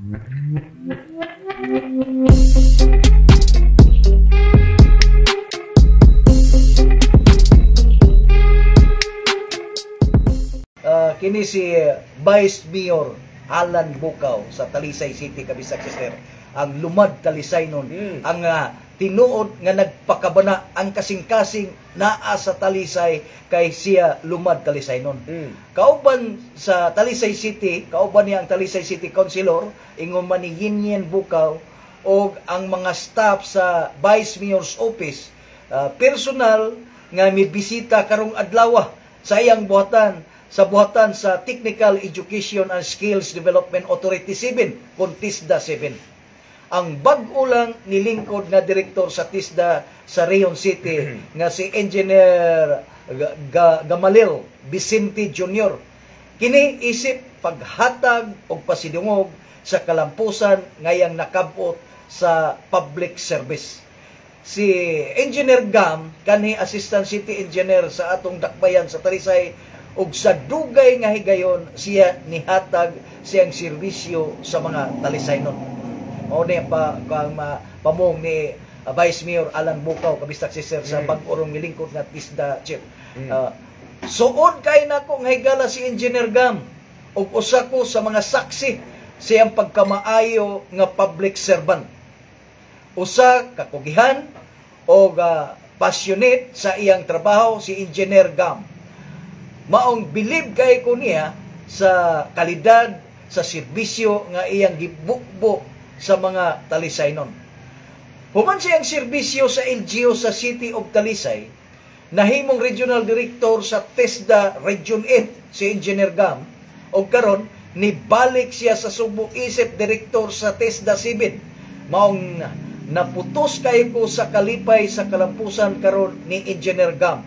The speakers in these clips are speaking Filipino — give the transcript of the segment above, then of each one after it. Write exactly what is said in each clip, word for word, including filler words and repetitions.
Uh, kini si Vice Mayor Alan Bukaw sa Talisay City, Kabisag Sister, ang lumad Talisaynon, mm. ang uh, tinuod nga nagpakabana ang kasing-kasing naa sa Talisay kay siya lumad Talisaynon. Mm. Kauban sa Talisay City, kauban niya ang Talisay City Councilor, ingon man ni Yinyen Bukaw, o ang mga staff sa Vice Mayor's Office, uh, personal nga may bisita karong adlaw sa iyang buhatan, sa buhatan sa Technical Education and Skills Development Authority seven, kung TISDA seven. Ang bag-o lang nilingkod nga direktor sa TISDA sa Rayon City nga si Engineer Gamalil Vicente Junior Kini isip paghatag o pasidungog sa kalampusan ngayang nakabot sa public service. Si Engineer Gam, kani Assistant City Engineer sa atong dakbayan sa Talisay, ug sa dugay nga higayon siya nihatag siyang serbisyo sa mga Talisaynon. Mao ni pa ang pamong ni uh, Vice Mayor Alan Bukaw, Kabisag Sister, sa mm. bag-orong nilingkod nga TISDA chief. Mm. Uh, suod kay nako nga higala si Engineer Gam ug usa ko sa mga saksi siyang pagkamaayo nga public servant. Usa kakugihan o uh, passionate sa iyang trabaho si Engineer Gam. Maong bilib kay ko niya sa kalidad sa serbisyo nga iyang gibukbo sa mga Talisaynon. Human siyang serbisyo sa L G U sa City of Talisay, nahimong Regional Director sa TISDA Region eight si Engineer Gam, o karon nibalik siya sa Subo isip Director sa TISDA seven. Maong naputos kayo ko sa kalipay sa kalampusan karon ni Engineer Gam.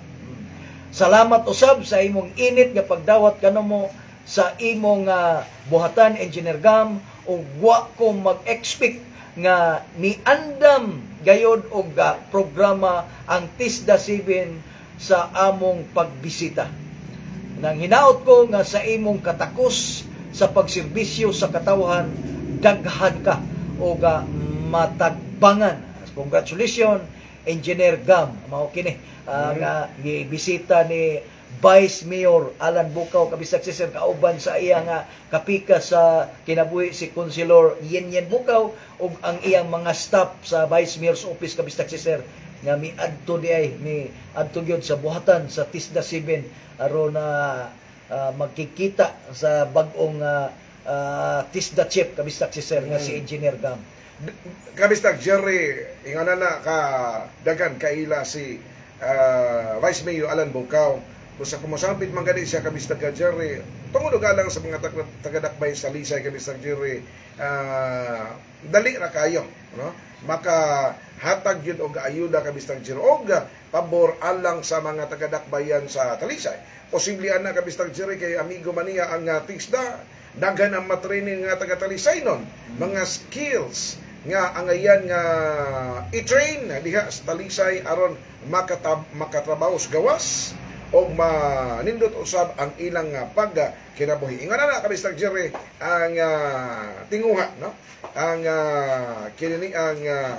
Salamat usab sa imong init nga pagdawat kanamo sa imong uh, buhatan, Engineer Gam, ug wa ko mag-expect nga niandam gayod og uh, programa ang TISDA seven sa among pagbisita. Nang hinaot ko nga sa imong katakos sa pagserbisyo sa katawhan, daghan ka o uh, matagbangan. Congratulations, Engineer Gam. Mao kini uh, nga gibisita ni Vice Mayor Alan Bukaw, Kabisag Sister, kauban sa iya nga kapika sa kinabuhi si Councilor Yinyen Bukaw ug ang iyang mga staff sa Vice Mayor's Office, Kabisag Sister, nga mi adto di ay mi adto gyud sa buhatan sa TISDA seven aron na uh, magkikita sa bag-ong uh, uh, TISDA chief, Kabisag Sister, nga si Engineer Gam. Kabistag Jerry, ingana na ka dagan kaila si uh, Vice Mayor Alan Bukaw. Kung sa kumasambit man gani siya, Kabistag Jerry, tungod og alang sa mga tagadakbay sa Lisay, Kabistag Jerry, uh, dali ra kayo, no? Maka hatag yun og ayuda, Kabistag Jerry, og pabor alang sa mga tagadakbayan sa Talisay. Posible ana, Kabistag Jerry, kay amigo maniya ang uh, TISDA, daghan ang matraining nga taga Talisay nun, mga skills nga angayan nga i-train diha sa Talisay aron makatab makatrabaho sa gawas o manindot usab ang ilang uh, pagkinabuhi. Ingana na, Kabistag Jerry, ang uh, tinguha, no? Ang uh, kinini ang uh,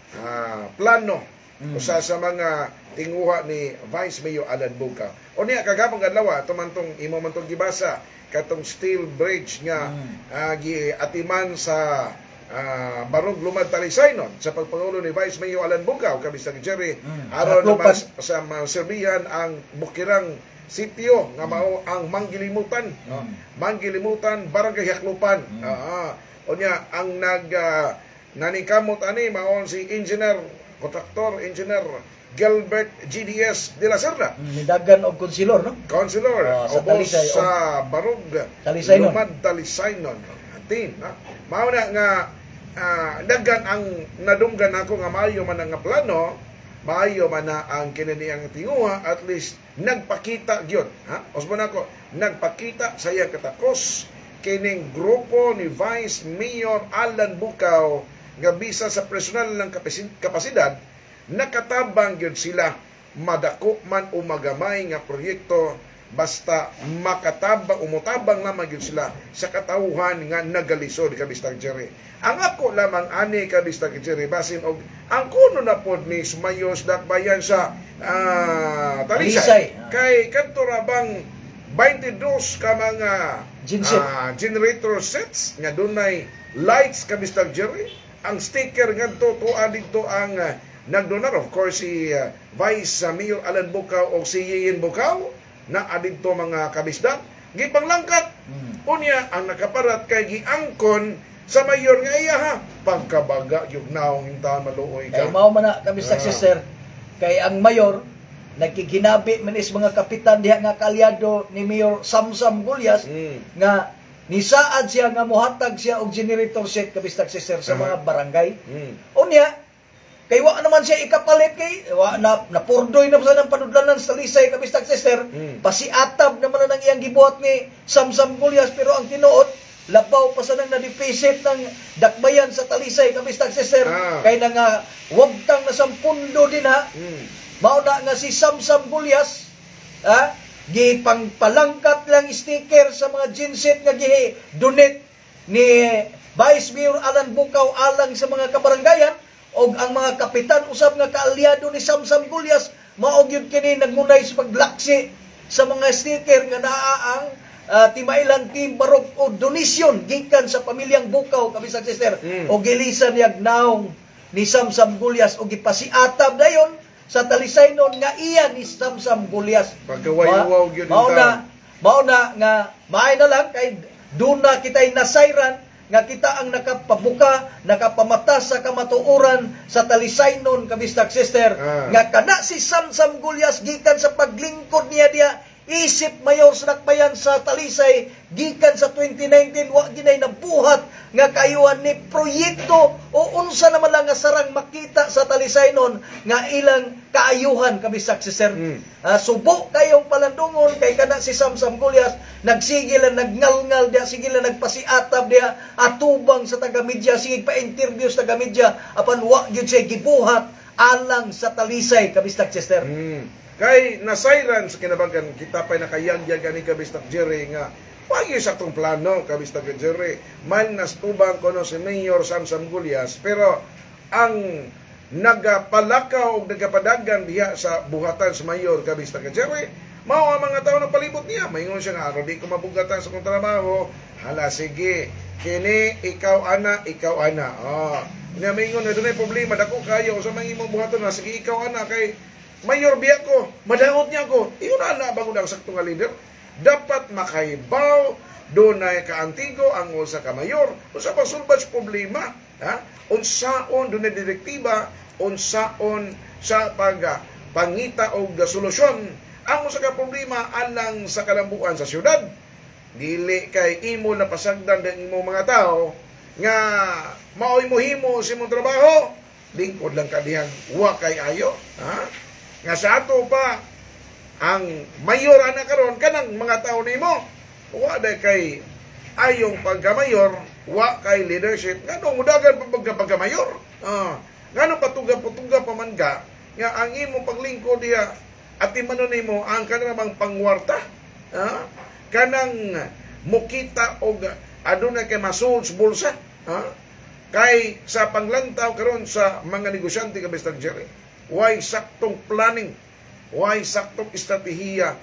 uh, plano mm. usa sa mga tinguha ni Vice Mayor Alan Bukaw. O niya kagapong adlaw tumantong imo man tong gibasa katong steel bridge nga mm. uh, giatiman sa uh, Barog Lumad Talisaynon sa pagpangulo ni Vice Mayor Alan Bukaw, Kabistag Jerry, mm. aron naman sa serbihan ang bukirang sitio nga mao ang Manggilimutan, mm. no? Manggilimutan, Barangay Haklupan. Mm. Uh, o niya ang nag uh, nanikamot ani maon si Engineer Kontraktor Engineer Gilbert G D S de la Serna. Nidagan og konsilor, no? Konsilor uh, sa Talisay, sa Barog Talisaynon. Lumad Talisaynon. Atin, ha? Mao na nga uh, dagan ang nadunggan ako nga maayo man nga plano, maayo man na ang kinaniyang tinguha, at least nagpakita gyud, ha? Osman ako, nagpakita sa iyang katakos kining grupo ni Vice Mayor Alan Bukaw nga bisa sa personal ng kapasidad, nakatabang gyud sila madako man o magamay nga proyekto basta makatabang umutabang lamang yun sila sa katauhan nga nagalisod kabistang Jerry. Ang ako lamang ani kabistang Jerry basin og ang kuno na pod ni Sumayos dakbayan sa uh, Talisay. Talisay. Kay kadto ra bang twenty-two ka mga Genset. uh, generator sets nga dunay lights kabistang Jerry. Ang sticker ngadto tuwa dito ang uh, nagdonar of course si uh, Vice uh, Mayor Alan Bukaw o si Yiyin Bukaw na adito mga kabisdak gipanglangkat hmm. unya ang nakaparat kay giangkon sa mayor nga iya ha pagkabaga yung naong hintahan maluoy ka kay mao man na kabisdak ah. sister kay ang mayor nagkiginabi man is mga kapitan diha nga kalyado ni Mayor Samsam Gulyas hmm. nga nisaad siya nga mohatag siya og generator set kabisdak sister sa uh-huh. mga barangay hmm. unya kay wa naman siya ikapalit kay wa na napurdoy na sa nang panudlanan sa Talisay kabistak sister hmm. pasiatab naman na ng iyang gibuhat ni Samsam Gulyas pero ang tinuod labaw pa sa nang na-deficit ng dakbayan sa Talisay kabistak sister ah. kay na nga wagtang na sampundo din ha hmm. mao na nga si Samsam Gulyas ha gipangpalangkat lang sticker sa mga genset nga gi-donate ni Vice Mayor Alan Bukaw alang sa mga kabarangayan og ang mga kapitan usab nga kaalyado ni Samsam Gulyas maog yun kini nagnunay sa paglaksi sa mga sticker nga naa ang uh, Timailan Team Barok o donasyon gikan sa pamilyang Bukaw kabisag sister mm. o gilisan yag naong ni Samsam Gulyas o gipasiatab dayon sa Talisaynon nga iya ni Samsam Gulyas pagkawayawaw gyud mao na mao na nga maay na lang kay duna kitay nasayran nga kita ang nakapabuka, nakapamata sa kamatuoran sa Talisaynon kabistak sister ah. nga kana si Samsam Gulyas gikan sa paglingkod niya dia isip mayor sa dakbayan sa Talisay gikan sa twenty nineteen wa ginay nabuhat nga kayuhan ni proyekto o unsa naman lang nga sarang makita sa Talisaynon nga ilang kaayuhan kabistak sister mm. uh, subo kayong palandungon kay kana si Samsam Gulyas nagsigil lang nagngalngal dia sigil lang nagpasiatab dia atubang sa taga-media sige pa-interview sa taga-media apan wa gyud siya gibuhat alang sa Talisay kabistak sister mm. Kay nasayran sa kinabagan kita pa'y nakayagyag ani kabistak Jerry nga wagi sa atong plano kabistak Jerry man nastubang kono si Mayor Samsam Gulyas pero ang nagapalakaw o nagapadagan diha sa buhatan sa Mayor kabistak Jerry mao ang mga tao na palibot niya maingon siya nga di ko mabugatan sa kong trabaho hala sige kini ikaw ana ikaw ana oh niya maingon na dunay problema dako kayo sa mga imong buhatan na sige ikaw ana kay Mayor biya ko, madaot niya ko. Iyon na na bago lang sakto nga leader. Dapat makaibaw, doon na kaantigo ang usa ka mayor. Unsa pa sulbad sa problema? Ha? Unsaon doon na direktiba, unsaon sa pag pangita o solusyon. Ang usa ka problema alang sa kalambuan sa syudad. Dili kay imo na pasagdan ng imo mga tao nga maoy mo himo sa imong trabaho. Lingkod lang kadiyang wa kay ayo. Ha? Nga sa ato pa ang mayor ana karon kanang mga tao nimo wa day kay ayong pagka-mayor wa kay leadership ngano mudagan pag pagka-mayor ah ngano patuga-patuga pa man ka nga ang imong paglingkod diha at imano nimo ang kanang pangwarta ah kanang mukita og aduna kay masul sa bulsa ah kay sa panglantaw karon sa mga negosyante kabistan Jerry why saktong planning, why saktong estratehiya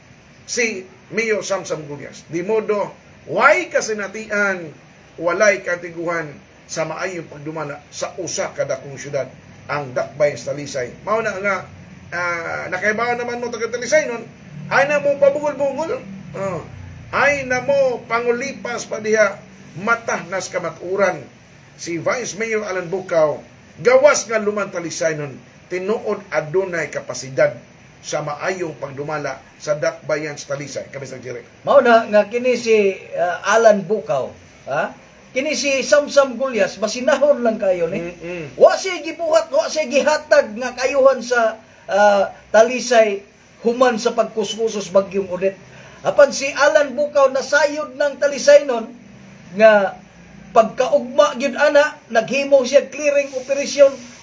si Mayor Samsam Gulyas. Di modo, why kasinatian, walay katiguhan sa maayong pagdumala sa usa kada kong syudad ang dakbayan sa Talisay. Mao na nga, uh, nakaibahan naman mo taga Talisay nun, ay na mo pabugol-bugol, uh, ay na mo pangulipas pa diha, mata nas kamaturan. Si Vice Mayor Alan Bukaw, gawas nga luman Talisay nun, tinuod adunay kapasidad sa maayong pagdumala sa dakbayan sa Talisay. Kami sa Jerry. Mao na nga kini si uh, Alan Bukaw, ha? Kini si Samsam Gulyas masinahon lang kayo ni. Mm-hmm. Wa siya gibuhat, wa siya gihatag nga kayuhan sa uh, Talisay human sa pagkuskusos bagyong Odette. Apan si Alan Bukaw nasayod ng Talisay nun nga pagkaugma gyud ana naghimo siya clearing operasyon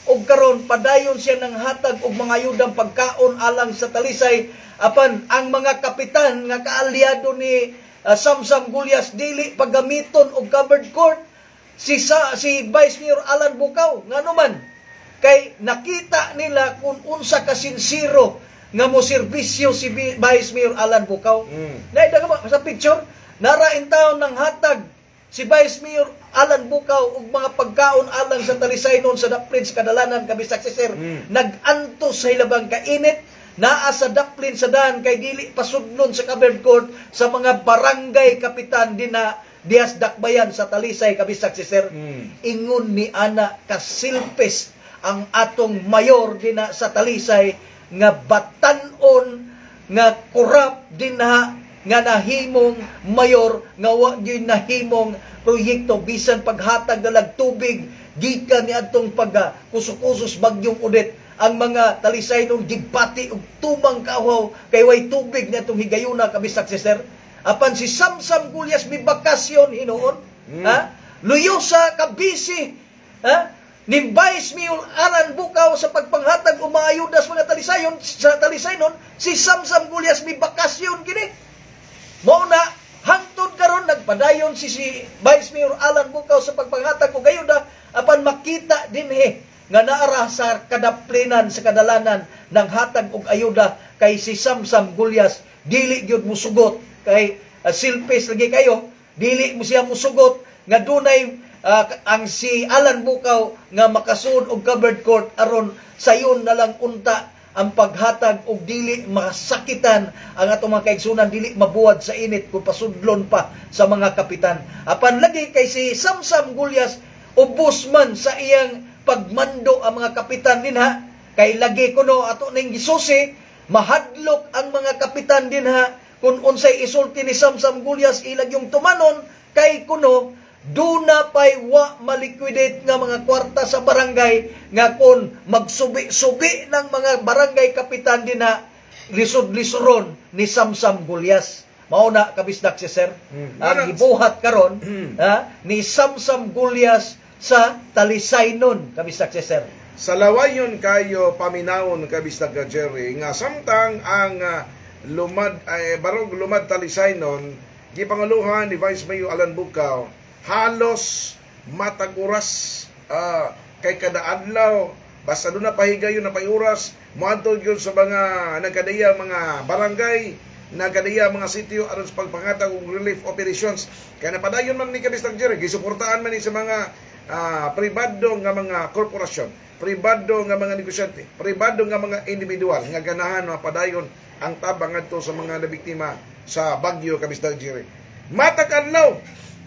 ug karon padayon siya ng hatag og mga ayudang pagkaon alang sa Talisay. Apan ang mga kapitan nga kaalyado ni uh, Samsam Gulyas dili paggamiton og covered court. Si sa, si Vice Mayor Alan Bukaw nganuman kay nakita nila kung unsa ka sinsiro nga mo serbisyo si Vice Mayor Alan Bukaw. Mm. Naida ka sa picture, narain taon ng hatag si Vice Mayor Alan Bukaw ug mga pagkaon alang sa Talisay noon sa Daplin sa Kadalanan Kabisag si Sir. Mm. Nag-antos sa ilabang kainit naa sa Daplin sa daan kay dili pasudlon sa covered court sa mga barangay kapitan din na Dias Dakbayan sa Talisay Kabisag si Sir. Mm. Ingon ni ana kasilpes ang atong mayor din na sa Talisay nga batanon nga korap din na nga nahimong mayor nga wa gyud nahimong proyekto bisan paghatag ng tubig gikan ni adtong pag kusukusos bagyong Odette. Ang mga Talisay nung gibati og tumang kahaw kay way tubig na itong higayuna Kabisag si Sir. Apan si Samsam Gulyas mi bakasyon hinuon, mm. ha? Luyosa ka busy, ha? Ni Vice Mayor Alan Bukaw sa pagpanghatag og mga ayuda sa mga Talisayon sa Talisay nun, si Samsam Gulyas mi bakasyon kini. Mao na hangtod karon nagpadayon si si Vice Mayor Alan Bukaw sa pagpanghatag og ayuda apan makita dinhi nga naara sa kadaplinan sa Kadalanan ng hatag og ayuda kay si Samsam Gulyas dili gyud musugot kay uh, silpes lagi kayo dili mo siya musugot nga dunay uh, ang si Alan Bukaw nga makasud og covered court aron sayon na lang unta ang paghatag og dili masakitan ang atong mga kaigsunan dili mabuwad sa init kung pasudlon pa sa mga kapitan. Apan lagi kay si Samsam Gulyas ubos man sa iyang pagmando ang mga kapitan dinha kay lagi kuno ato ning gisusi mahadlok ang mga kapitan dinha kung unsay isulti ni Samsam Gulyas ilag yung tumanon kay kuno duna pay wa maliquidate nga mga kwarta sa barangay nga kung magsubi-subi ng mga barangay kapitan din na lisod-lisoron ni Samsam Gulyas. Mao na Kabisdak si Sir. Mm. Ang gibuhat karon mm. ha, ni Samsam Gulyas sa Talisay nun Kabisdak si Sir. Sa lawayon kayo paminawon Kabisdak ka Jerry nga samtang ang uh, lumad ay eh, barog lumad Talisay nun gipangaluhan ni Vice Mayor Alan Bukaw halos matag oras uh, kay kada adlaw basta doon na pahigayon na payuras moadto gyud sa mga nagkadaya mga barangay nagkadaya mga sitio aron sa pagpangatag og relief operations kay napadayon man ni Kabisdak Jerry gisuportahan man ni sa mga uh, pribado nga mga korporasyon pribado nga mga negosyante pribado nga mga individual nga ganahan mapadayon ang tabang ngadto sa mga nabiktima sa Bagyo Kabisdak Jerry matag adlaw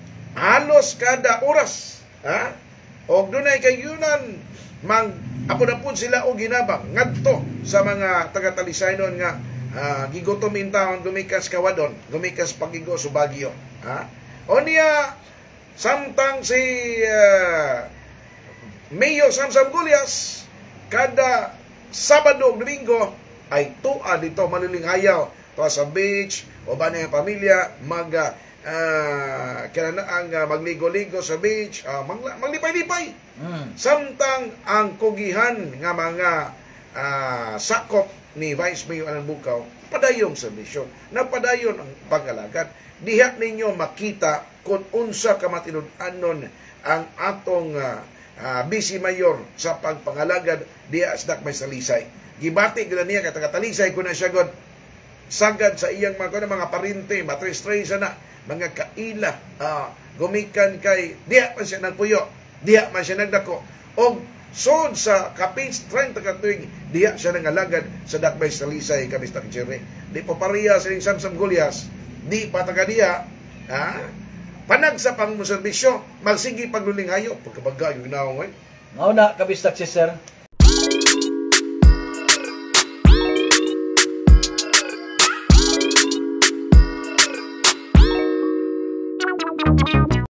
halos kada oras ha og dunay kayunan mang apod-apod sila og ginabang ngadto sa mga taga Talisaynon nga uh, gigutom in town gumikas kawadon gumikas pagigo sa Baguio ha onya samtang si uh, Mayor Samsam Gulyas kada Sabado ug Domingo ay tuwa dito malilinghayaw to sa beach o ba na pamilya mag Uh, kaya na ang uh, magligo-ligo sa beach, uh, maglipay-lipay. Mm. Samtang ang kugihan nga mga uh, sakop ni Vice Mayor Alan Bukaw, padayong sa misyon. Napadayon ang pag-alagad. Diha ninyo makita kung unsa kamatinud-anon ang atong uh, uh, Vice Mayor sa pagpangalagad diha sa Dakbay sa Talisay. Gibati gila niya kay taga-Talisay ko na siya god sagad sa iyang mga mga parinte, matres-tres na mga kaila uh, gumikan kay diha man siya nagpuyo diha man siya nagdako og sod sa kapins thirty katuig diha siya nangalagad sa Dakbay sa Talisay Kabisdak Jerry di pa pareha sa Samsam Gulyas di pa taga diha ha panag sa pangmuserbisyo magsigi paglulinghayo pagkabaga yung ginawa mao na Kabisdak si Sir